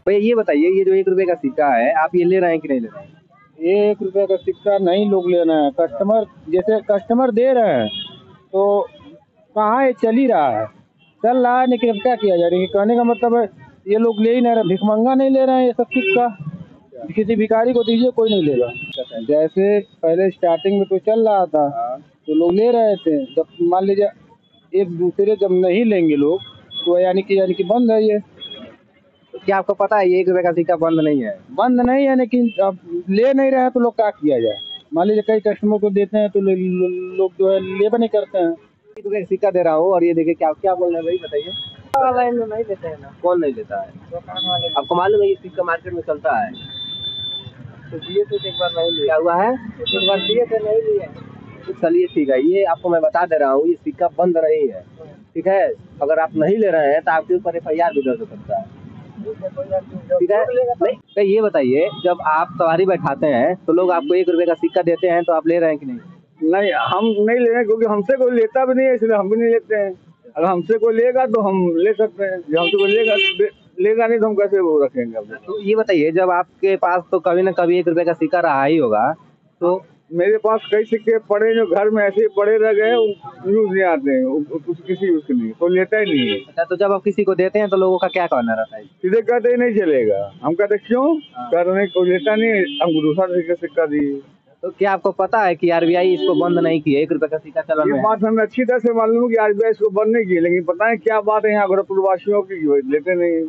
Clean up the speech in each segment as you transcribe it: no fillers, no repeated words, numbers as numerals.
भैया ये बताइए, ये जो 1 रुपए का सिक्का है, आप ये ले रहे हैं कि नहीं ले रहे हैं? ये 1 रुपए का सिक्का नहीं लोग ले रहे हैं, कस्टमर जैसे कस्टमर दे रहे हैं तो कहाँ ये चल ही रहा है, चल रहा है, लेकिन अब क्या किया जाए। लेकिन कहने का मतलब है ये लोग ले ही नहीं रहे, भिखमंगा नहीं ले रहे हैं ये सब सिक्का, किसी भिखारी को दीजिए कोई नहीं लेगा। जैसे पहले स्टार्टिंग में तो चल रहा था तो लोग ले रहे थे, जब मान लीजिए एक दूसरे जब नहीं लेंगे लोग तो यानी कि बंद है ये। क्या आपको पता है ये 1 रुपए का सिक्का बंद नहीं है? बंद नहीं है, लेकिन अब ले नहीं रहे हैं तो लोग क्या किया जाए। मान लीजिए कई कस्टमर को देते हैं तो लोग जो है लेबर नहीं करते हैं। 1 रुपए का सिक्का दे रहा हूँ और ये देखिए क्या क्या बोल रहे हैं भाई, बताइए। नहीं लेते हैं ना। कौन नहीं लेता है? आपको मालूम है ये सिक्का मार्केट में चलता है? तो दिए तो एक बार नहीं लिए। क्या हुआ है? एक बार दिए थे नहीं लिए। तो चलिए ठीक है, ये आपको मैं बता दे रहा हूँ, ये सिक्का बंद नहीं है, ठीक है। अगर आप नहीं ले रहे हैं तो आपके ऊपर FIR भी दर्ज हो सकता है, ठीक है। नहीं तो ये बताइए, जब आप सवारी बैठाते हैं तो लोग आपको 1 रुपए का सिक्का देते हैं, तो आप ले रहे हैं कि नहीं? नहीं, हम नहीं ले रहे हैं, क्योंकि हमसे कोई लेता भी नहीं है, इसलिए हम भी नहीं लेते हैं। अगर हमसे कोई लेगा तो हम ले सकते हैं, जब हमसे कोई लेगा नहीं तो हम कैसे वो रखेंगे अपने। तो ये बताइए, जब आपके पास तो कभी ना कभी 1 रुपए का सिक्का रहा ही होगा, तो मेरे पास कई सिक्के पड़े जो घर में ऐसे ही पड़े रह गए, यूज नहीं आते हैं, किसी यूज के नहीं, कोई लेता ही नहीं है। अच्छा, तो जब आप किसी को देते हैं तो लोगों का क्या कहना रहता है? सीधे कहते ही नहीं चलेगा, हम कहते क्यों, कह रहे कोई लेता नहीं, हमको दूसरा सिक्का दिए। तो क्या आपको पता है कि RBI इसको बंद नहीं किया, 1 रुपए का सिक्का चलन में? ये बात हमें अच्छी तरह से मालूम है कि RBI इसको बंद नहीं की, लेकिन पता है क्या बात है यहाँ गोरखपुर वासियों की, लेते नहीं।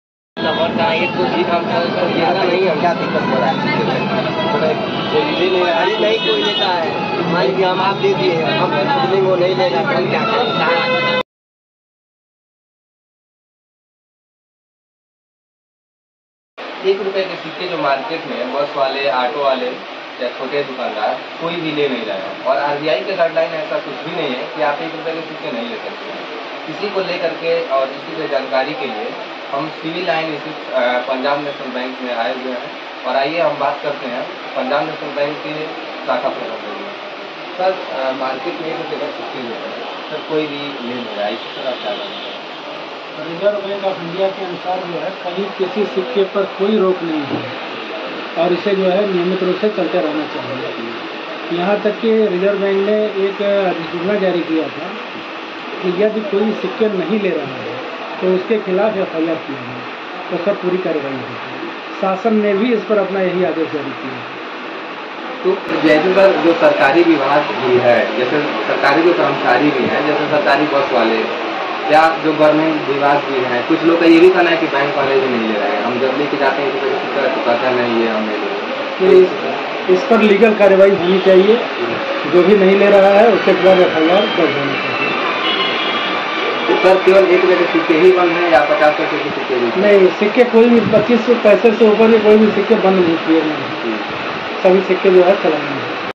क्या दिक्कत हो रहा है? नहीं कोई लेता है, मान लीजिए हम आप दे दिए, हम वो नहीं लेगा, हम क्या करें? 1 रुपए के सिक्के जो मार्केट में बस वाले, ऑटो वाले या छोटे दुकानदार कोई भी ले नहीं रहे हैं, और RBI के गाइडलाइन ऐसा कुछ भी नहीं है कि आप 1 रुपए के सिक्के नहीं ले सकते हैं। किसी को ले करके और इसी की जानकारी के लिए हम सिविल लाइन स्थित पंजाब नेशनल बैंक में आए हुए हैं, और आइए हम बात करते हैं पंजाब नेशनल बैंक के शाखा प्रबंधक में। सर, मार्केट में 1 रुपए का सिक्के होते हैं, सर कोई भी ले नहीं रहा है, इसी तरह क्या करना है? रिजर्व बैंक ऑफ इंडिया के अनुसार जो है कहीं किसी सिक्के पर कोई रोक नहीं है, और इसे जो है नियमित रूप से चलते रहना चाहिए। यहाँ तक कि रिजर्व बैंक ने एक अधिसूचना जारी किया था कि यदि कोई सिक्के नहीं ले रहा है तो उसके खिलाफ FIR की है, तो सब पूरी कार्रवाई होगी। शासन ने भी इस पर अपना यही आदेश जारी किया। तो जैसे सर जो सरकारी विभाग भी है, जैसे सरकारी जो कर्मचारी भी हैं, जैसे सरकारी बस वाले या जो गवर्नमेंट विभाग भी हैं, कुछ लोग का ये भी कहना है कि बैंक वाले भी नहीं ले रहे हैं, हम जब लेके जाते हैं तो कहते हैं नहीं ये हम नहीं ले रहे। तो इस पर लीगल कार्रवाई होनी चाहिए, जो भी नहीं ले रहा है उसके खिलाफ FIR दर्ज होनी चाहिए। तो सर केवल 1 रुपए के सिक्के ही बंद हैं या 50 पैसे के सिक्के भी? नहीं, सिक्के कोई भी 25 पैसे से ऊपर के कोई भी सिक्के बंद नहीं किए, सभी सिक्के जो है चलाने।